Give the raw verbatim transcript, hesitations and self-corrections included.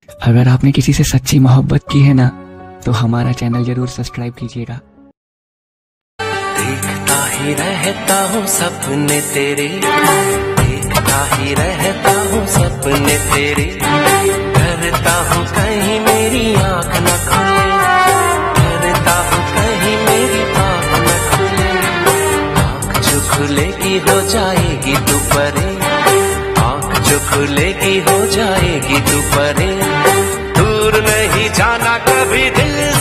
अगर आपने किसी से सच्ची मोहब्बत की है ना, तो हमारा चैनल जरूर सब्सक्राइब कीजिएगा। देखता ही रहता हूँ सपने तेरे, देखता ही रहता हूँ सपने तेरे, डरता हूँ कहीं मेरी आँख न खुले, डरता हूँ कहीं मेरी आँख न खुले। आँख जो खुलेगी हो जाएगी तू परे, आँख जो खुलेगी हो जाएगी तू परे। दूर नहीं जाना कभी दिल